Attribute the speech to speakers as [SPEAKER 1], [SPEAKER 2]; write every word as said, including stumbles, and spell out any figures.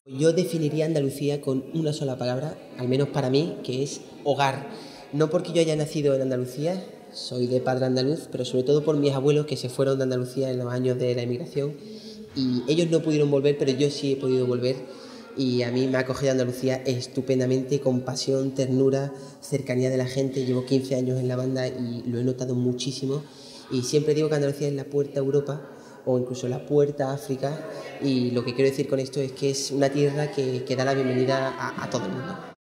[SPEAKER 1] Yo definiría Andalucía con una sola palabra, al menos para mí, que es hogar. No porque yo haya nacido en Andalucía, soy de padre andaluz, pero sobre todo por mis abuelos que se fueron de Andalucía en los años de la emigración y ellos no pudieron volver, pero yo sí he podido volver y a mí me ha acogido Andalucía estupendamente, con pasión, ternura, cercanía de la gente. Llevo quince años en la banda y lo he notado muchísimo y siempre digo que Andalucía es la puerta a Europa o incluso la puerta a África, y lo que quiero decir con esto es que es una tierra que, que da la bienvenida a, a todo el mundo.